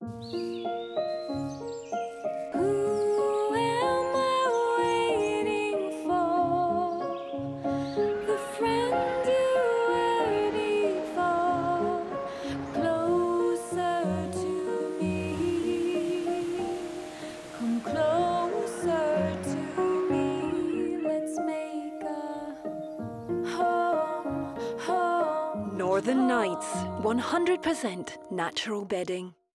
Who am I waiting for? The friend you were before, closer to me. Come closer to me. Let's make a home. Northern Nights, 100% natural bedding.